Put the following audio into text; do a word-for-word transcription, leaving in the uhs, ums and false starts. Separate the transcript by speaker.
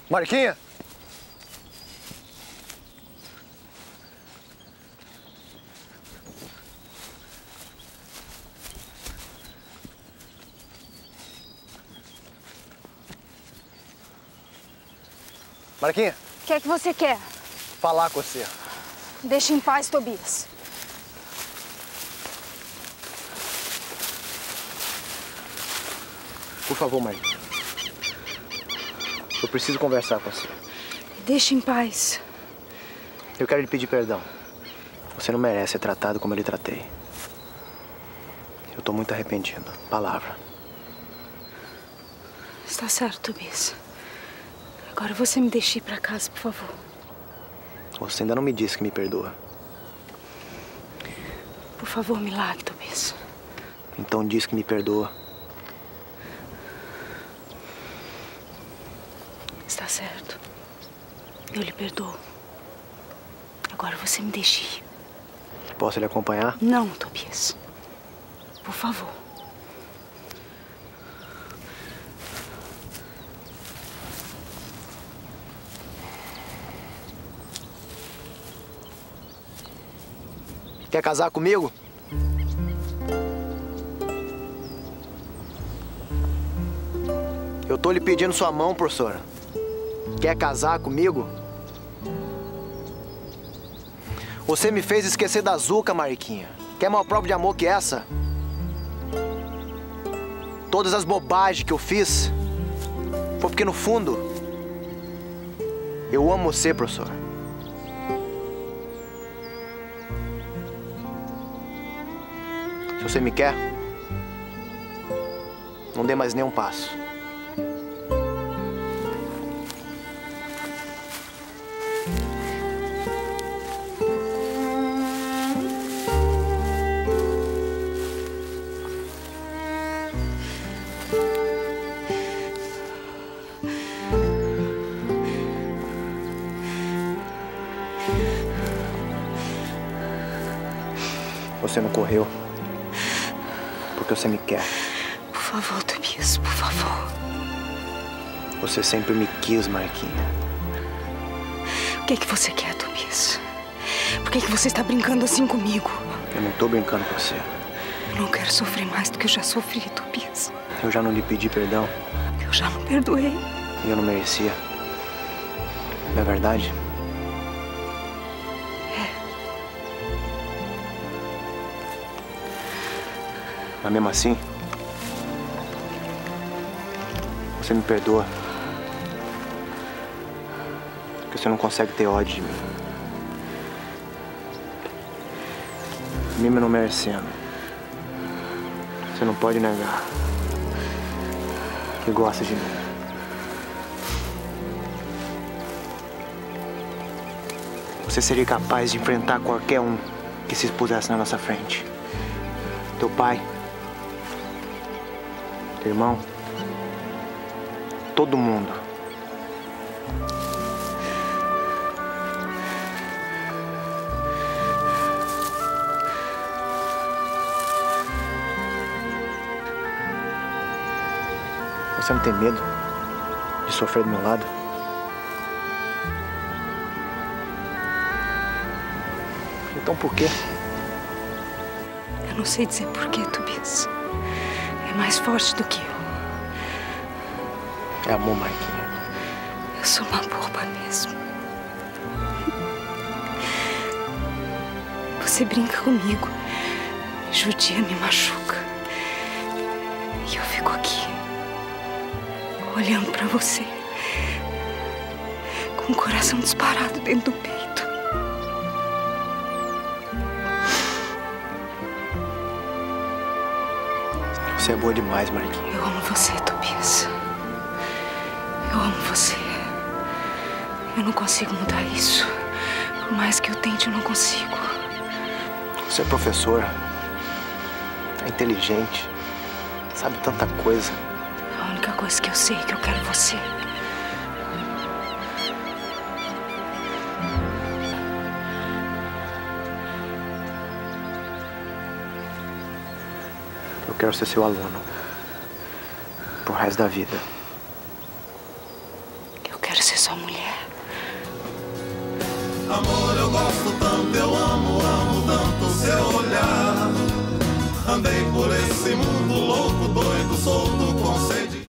Speaker 1: Mariquinha! Mariquinha!
Speaker 2: O que é que você quer?
Speaker 1: Falar com você.
Speaker 2: Deixa em paz, Tobias.
Speaker 1: Por favor, Mariquinha. Eu preciso conversar com você.
Speaker 2: Deixa em paz.
Speaker 1: Eu quero lhe pedir perdão. Você não merece ser tratado como eu lhe tratei. Eu tô muito arrependido. Palavra.
Speaker 2: Está certo, Tobias. Agora você me deixa ir pra casa, por favor.
Speaker 1: Você ainda não me disse que me perdoa.
Speaker 2: Por favor, me largue, Tobias.
Speaker 1: Então diz que me perdoa.
Speaker 2: Está certo. Eu lhe perdoo. Agora você me deixa ir.
Speaker 1: Posso lhe acompanhar?
Speaker 2: Não, Tobias. Por favor.
Speaker 1: Quer casar comigo? Eu tô lhe pedindo sua mão, professora. Quer casar comigo? Você me fez esquecer da Zuca, Mariquinha. Quer uma prova de amor que essa? Todas as bobagens que eu fiz foi porque, no fundo, eu amo você, professora. Se você me quer, não dê mais nenhum passo. Você não correu porque você me quer.
Speaker 2: Por favor, Tobias, por favor.
Speaker 1: Você sempre me quis, Mariquinha.
Speaker 2: O que é que você quer, Tobias? Por que é que você está brincando assim comigo?
Speaker 1: Eu não tô brincando com você.
Speaker 2: Eu não quero sofrer mais do que eu já sofri, Tobias.
Speaker 1: Eu já não lhe pedi perdão.
Speaker 2: Eu já não perdoei.
Speaker 1: E eu não merecia. Não é verdade? Mas mesmo assim, você me perdoa. Porque você não consegue ter ódio de mim. Mesmo não merecendo. Você não pode negar que gosta de mim. Você seria capaz de enfrentar qualquer um que se expusesse na nossa frente. Teu pai, teu irmão, todo mundo. Você não tem medo de sofrer do meu lado? Então por quê?
Speaker 2: Eu não sei dizer por quê, Tobias. É mais forte do que eu.
Speaker 1: É amor, Mariquinha.
Speaker 2: Eu sou uma boba mesmo. Você brinca comigo, me judia, me machuca. E eu fico aqui, olhando pra você, com o coração disparado dentro do peito.
Speaker 1: Você é boa demais, Mariquinha.
Speaker 2: Eu amo você, Tobias. Eu amo você. Eu não consigo mudar isso. Por mais que eu tente, eu não consigo.
Speaker 1: Você é professora. É inteligente. Sabe tanta coisa.
Speaker 2: A única coisa que eu sei é que eu quero você.
Speaker 1: Eu quero ser seu aluno. Pro resto da vida.
Speaker 2: Eu quero ser ser sua mulher.
Speaker 3: Amor, eu gosto tanto, eu amo, amo tanto seu olhar. Andei por esse mundo louco, doido, solto, com sede.